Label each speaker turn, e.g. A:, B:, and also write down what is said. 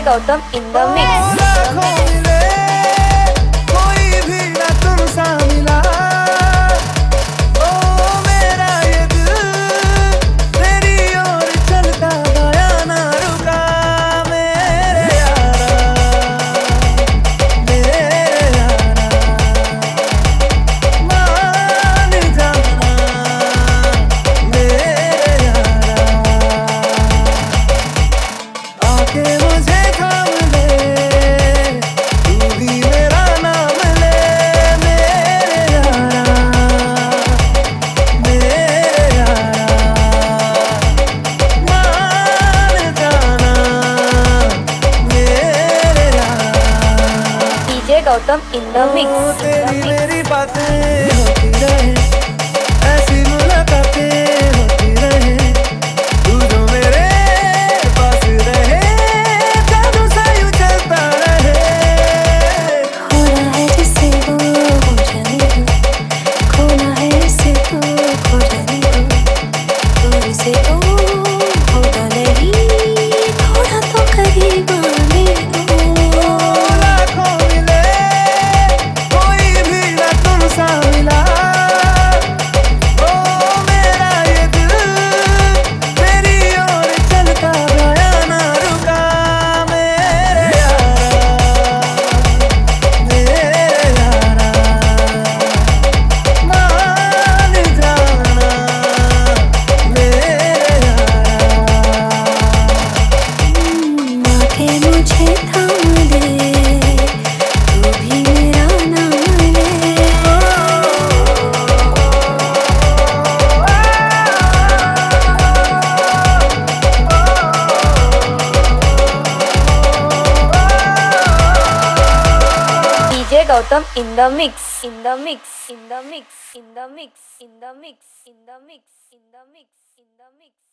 A: Gautam in the mix.
B: कोई भी ना तुम सा मिला, ओ मेरा ये दिल तेरी ओर चलता गया ना रुका। मेरे यारा मान जाना, मेरे यारा आके मुझे थाम ले, तू भी मेरा नाम ले। मेरे यारा मान जाना, मेरे यारा।
A: DJ Gautam in the mix.
B: तेरी मेरी बातें होती रहे, ऐसी मुलाकातें होती रहे, तू जो मेरे पास रहे, जादू सा यूं चलता रहे।
C: खोना है जिसे वो हो जाने दो, खोना है इसे तो खो जाने दो, दूर से तो होगा नहीं, थोड़ा तो करीब आने दो।
B: लाखों मिले, कोई भी ना तुम सा मिला, ओ मेरा ये दिल तेरी ओर चलता गया ना रुका। मेरे यारा मान जाना, मेरे यारा।
C: आके मुझे थाम ले, तू भी मेरा नाम ले।
A: DJ Gautam in the mix. In the mix. In the mix. In the mix. In the mix. In the mix. In the mix. In the mix.